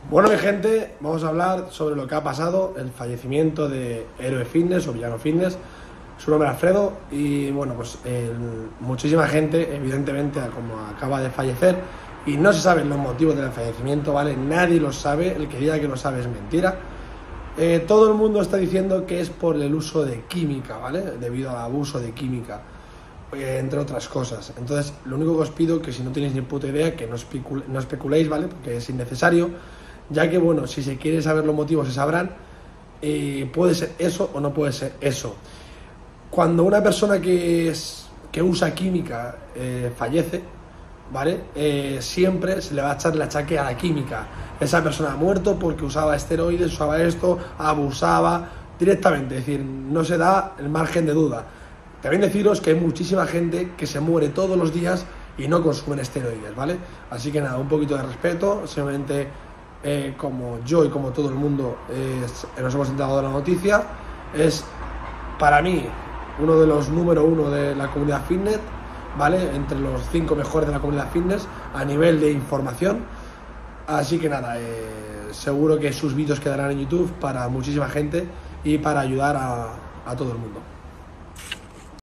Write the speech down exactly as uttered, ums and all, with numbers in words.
Bueno, mi gente, vamos a hablar sobre lo que ha pasado, el fallecimiento de Héroe Fitness o Villano Fitness. Su nombre es Alfredo y bueno, pues el, muchísima gente, evidentemente, como acaba de fallecer y no se saben los motivos del fallecimiento, ¿vale? Nadie lo sabe, el que diga que lo sabe es mentira. Eh, todo el mundo está diciendo que es por el uso de química, ¿vale? Debido al abuso de química, eh, entre otras cosas. Entonces, lo único que os pido es que si no tenéis ni puta idea, que no, especule, no especuléis, ¿vale? Porque es innecesario, ya que, bueno, si se quiere saber los motivos se sabrán. Eh, puede ser eso o no puede ser eso. Cuando una persona que, es, que usa química eh, fallece, ¿vale? Eh, siempre se le va a echar el achaque a la química. Esa persona ha muerto porque usaba esteroides, usaba esto, abusaba directamente, es decir, no se da el margen de duda. También deciros que hay muchísima gente que se muere todos los días y no consumen esteroides, ¿vale? Así que nada, un poquito de respeto, simplemente eh, como yo y como todo el mundo eh, nos hemos enterado de la noticia, es para mí uno de los número uno de la comunidad fitness, ¿vale? Entre los cinco mejores de la comunidad fitness a nivel de información. Así que nada, eh, seguro que sus vídeos quedarán en YouTube para muchísima gente y para ayudar a, a todo el mundo.